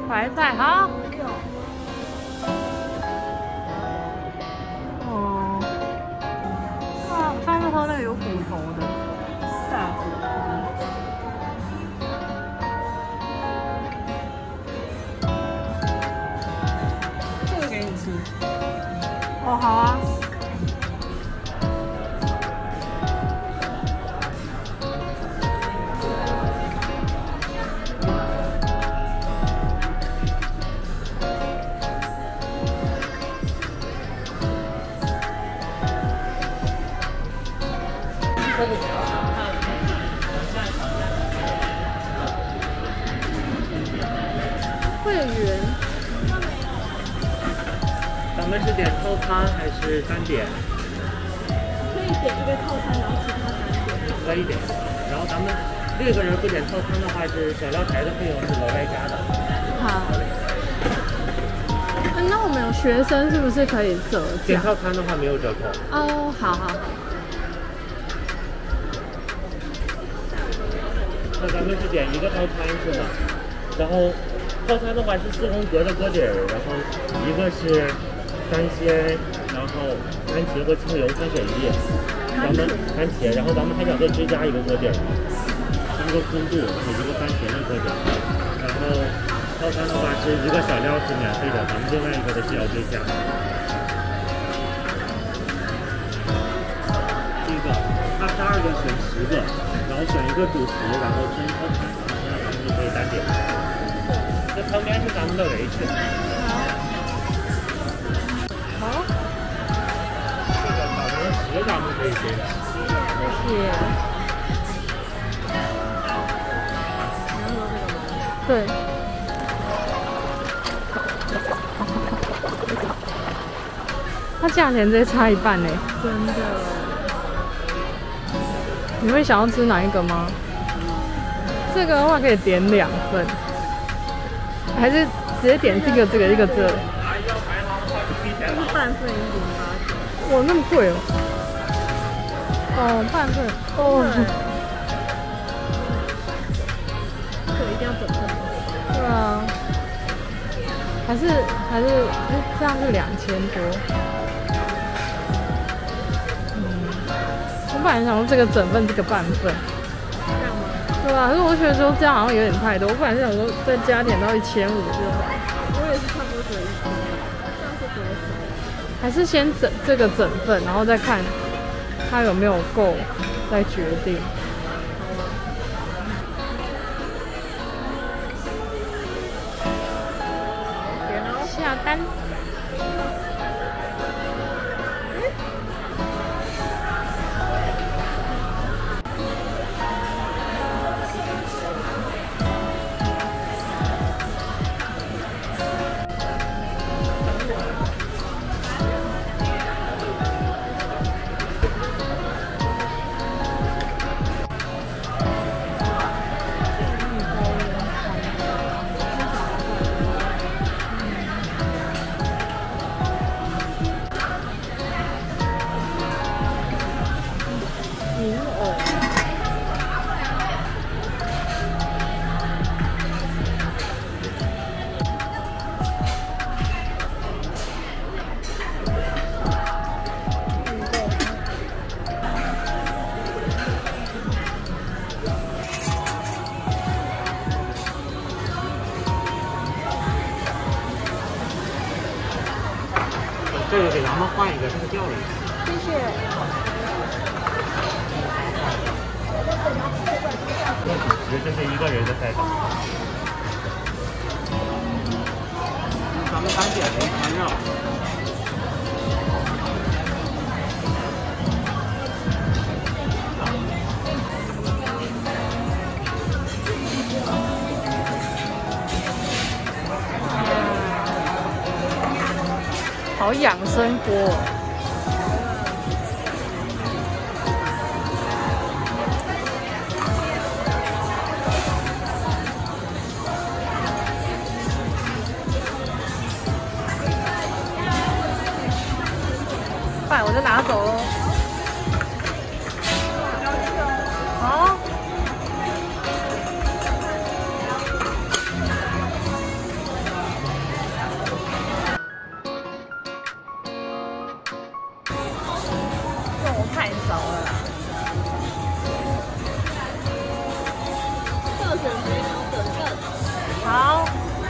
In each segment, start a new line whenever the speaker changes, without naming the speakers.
白菜好。哦，哇，上次喝那个有骨头的大骨头。这个给你吃。哦，好啊。会员，
咱们是点套餐还是单点？
可以点一个套餐，然后其他单点。
可以点。然后咱们6个人不点套餐的话，是小料台的费用是额外加的。
好。那我们有学生是不是可以折价？
点套餐的话没有折扣。
哦，好好。
那咱们是点一个套餐是吗？然后套餐的话是4宫格的锅底儿，然后一个是3鲜，然后番茄和葱油3选1。咱们番茄，然后咱们还想再追加一个锅底儿，3个昆布，一个番茄的锅底儿。然后套餐的话是一个小料是免费的，咱们另外一个的是要追加。这个22个选10个，然后选一个主食，然后分套餐，然后咱们就可以单点。这旁边是咱们的围裙。
好。
这个小零食咱们可以先吃。
谢谢。对。它价钱直接差一半呢。
真的。
你会想要吃哪一个吗？这个的话可以点2份，还是直接点这个这个一个这？
是半份1.89。
哇，那么贵哦！哦，半份哦。
这个一定要整份。
对啊。还是这样就2000多。我本来想说这个整份，这个半份。
这样吗？
对啊，可是我觉得说这样好像有点太多。我本来是想说再加点到1500就好。
我也是差不多觉得这样是多少？
还是先整这个整份，然后再看它有没有够，再决定。下单。
这个给咱们换一个，这个掉了。
谢谢。
这是1个人的菜单。咱们单点的餐肉。
好养生锅。饭我就拿走喽。好。 我太熟了啦。
特选肥牛等份。
好。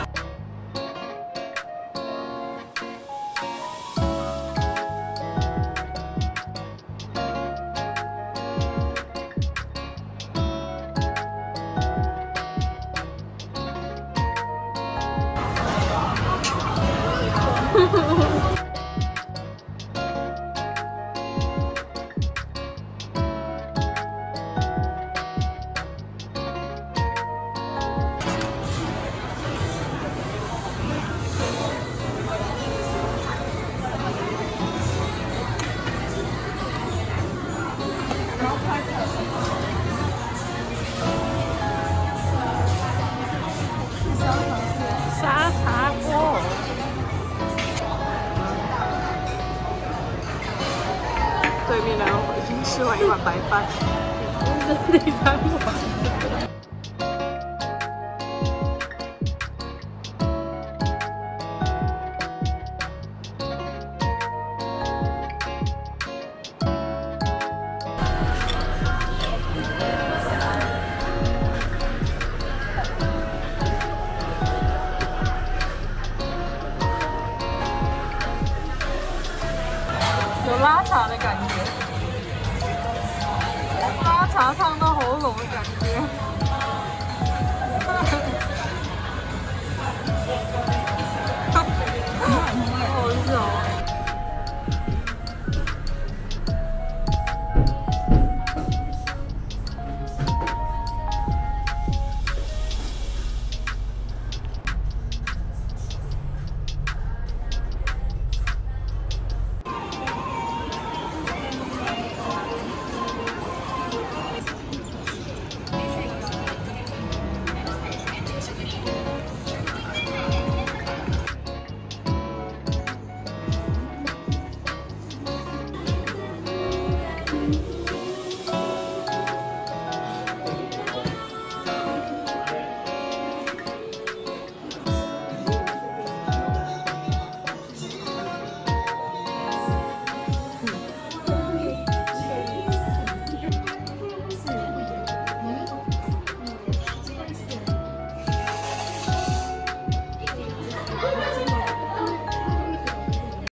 沙茶锅，对面两个已经吃完一碗白饭，这是第3碗。有拉茶的感觉，拉茶烫到喉咙的感觉。